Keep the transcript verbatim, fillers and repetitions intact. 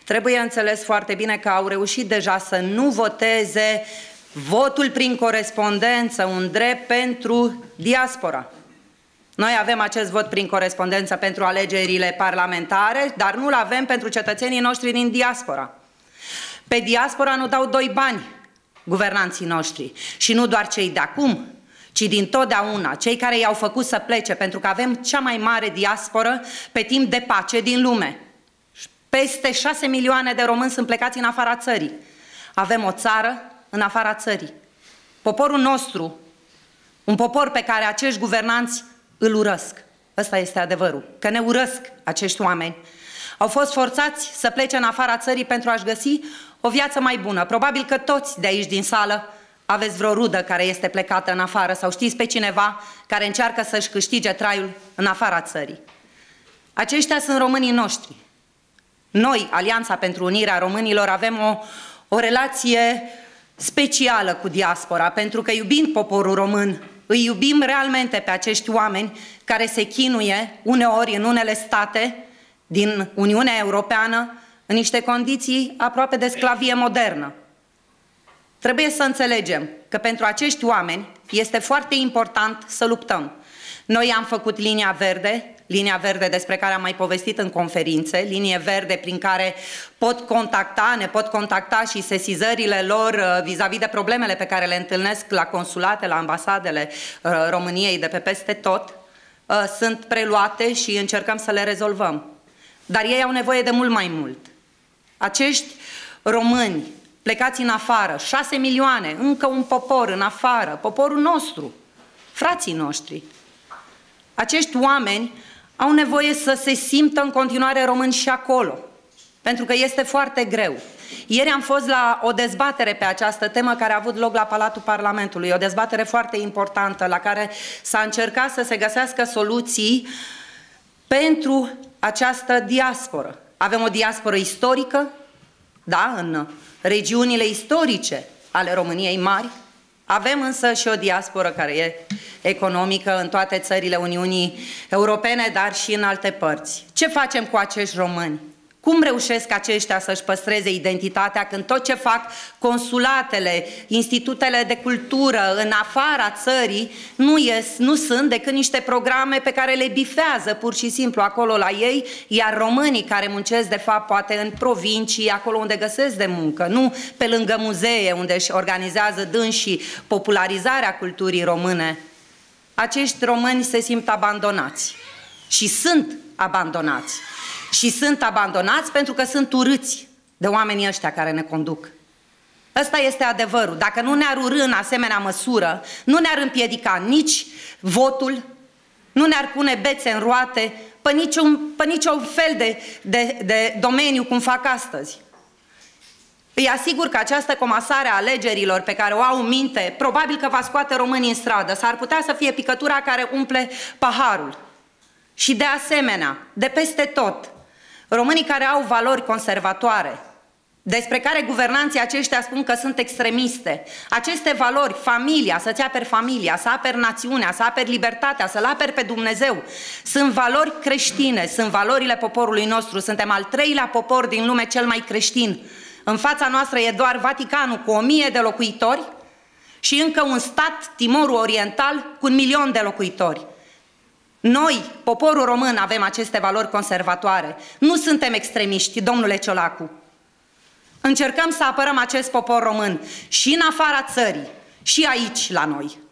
trebuie înțeles foarte bine că au reușit deja să nu voteze votul prin corespondență, un drept pentru diaspora. Noi avem acest vot prin corespondență pentru alegerile parlamentare, dar nu-l avem pentru cetățenii noștri din diaspora. Pe diaspora nu dau doi bani guvernanții noștri și nu doar cei de acum, ci din totdeauna, cei care i-au făcut să plece, pentru că avem cea mai mare diasporă pe timp de pace din lume. Peste șase milioane de români sunt plecați în afara țării. Avem o țară în afara țării. Poporul nostru, un popor pe care acești guvernanți îl urăsc. Ăsta este adevărul, că ne urăsc acești oameni. Au fost forțați să plece în afara țării pentru a-și găsi o viață mai bună. Probabil că toți de aici din sală aveți vreo rudă care este plecată în afară sau știți pe cineva care încearcă să-și câștige traiul în afara țării. Aceștia sunt românii noștri. Noi, Alianța pentru Unirea Românilor, avem o, o relație specială cu diaspora, pentru că iubind poporul român, îi iubim realmente pe acești oameni care se chinuie uneori în unele state din Uniunea Europeană în niște condiții aproape de sclavie modernă. Trebuie să înțelegem că pentru acești oameni este foarte important să luptăm. Noi am făcut linia verde, linia verde despre care am mai povestit în conferințe, linie verde prin care pot contacta, ne pot contacta și sesizările lor vis-a-vis de problemele pe care le întâlnesc la consulate, la ambasadele României de pe peste tot, sunt preluate și încercăm să le rezolvăm. Dar ei au nevoie de mult mai mult. Acești români plecați în afară, șase milioane, încă un popor în afară, poporul nostru, frații noștri. Acești oameni au nevoie să se simtă în continuare români și acolo, pentru că este foarte greu. Ieri am fost la o dezbatere pe această temă care a avut loc la Palatul Parlamentului, o dezbatere foarte importantă la care s-a încercat să se găsească soluții pentru această diasporă. Avem o diasporă istorică, da, în regiunile istorice ale României mari, avem însă și o diasporă care e economică în toate țările Uniunii Europene, dar și în alte părți. Ce facem cu acești români? Cum reușesc aceștia să-și păstreze identitatea când tot ce fac consulatele, institutele de cultură în afara țării nu, ies, nu sunt decât niște programe pe care le bifează pur și simplu acolo la ei, iar românii care muncesc de fapt poate în provincii, acolo unde găsesc de muncă, nu pe lângă muzee unde își organizează dânsii popularizarea culturii române, acești români se simt abandonați și sunt abandonați. Și sunt abandonați pentru că sunt urâți de oamenii ăștia care ne conduc. Ăsta este adevărul. Dacă nu ne-ar urî în asemenea măsură, nu ne-ar împiedica nici votul, nu ne-ar pune bețe în roate pe niciun, pe niciun fel de, de, de domeniu cum fac astăzi. Îi asigur că această comasare a alegerilor pe care o au în minte, probabil că va scoate românii în stradă. S-ar putea să fie picătura care umple paharul. Și de asemenea, de peste tot, românii care au valori conservatoare, despre care guvernanții aceștia spun că sunt extremiste, aceste valori, familia, să-ți aperi familia, să aperi națiunea, să aperi libertatea, să-L aperi pe Dumnezeu, sunt valori creștine, sunt valorile poporului nostru, suntem al treilea popor din lume cel mai creștin. În fața noastră e doar Vaticanul cu o mie de locuitori și încă un stat, Timorul Oriental, cu un milion de locuitori. Noi, poporul român, avem aceste valori conservatoare. Nu suntem extremiști, domnule Ciolacu. Încercăm să apărăm acest popor român și în afara țării, și aici la noi.